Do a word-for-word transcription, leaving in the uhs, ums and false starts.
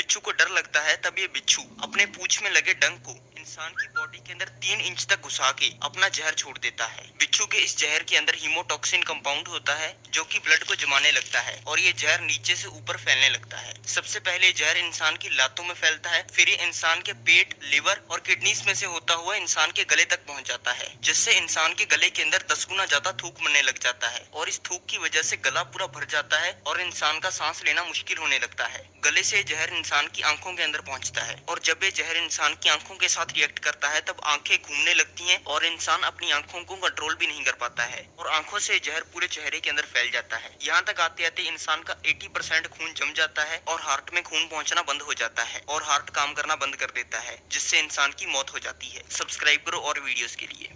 बिच्छू को डर लगता है तब ये बिच्छू अपने पूंछ में लगे डंक को इंसान की बॉडी के अंदर तीन इंच तक घुसा के अपना जहर छोड़ देता है। बिच्छू के इस जहर के अंदर हीमोटॉक्सिन कंपाउंड होता है जो कि ब्लड को जमाने लगता है और ये जहर नीचे से ऊपर फैलने लगता है। सबसे पहले जहर इंसान की लातों में फैलता है, फिर ये इंसान के पेट, लिवर और किडनीज में से होता हुआ इंसान के गले तक पहुंच जाता है, जिससे इंसान के गले के अंदर दस गुना ज्यादा थूक बनने लग जाता है और इस थूक की वजह से गला पूरा भर जाता है और इंसान का सांस लेना मुश्किल होने लगता है। गले से जहर इंसान की आंखों के अंदर पहुंचता है और जब ये जहर इंसान की आंखों के साथ रिएक्ट करता है तब आंखें घूमने लगती हैं और इंसान अपनी आंखों को कंट्रोल भी नहीं कर पाता है और आंखों से जहर पूरे चेहरे के अंदर फैल जाता है। यहाँ तक आते आते इंसान का अस्सी परसेंट खून जम जाता है और हार्ट में खून पहुंचना बंद हो जाता है और हार्ट काम करना बंद कर देता है, जिससे इंसान की मौत हो जाती है। सब्सक्राइब करो और वीडियोस के लिए।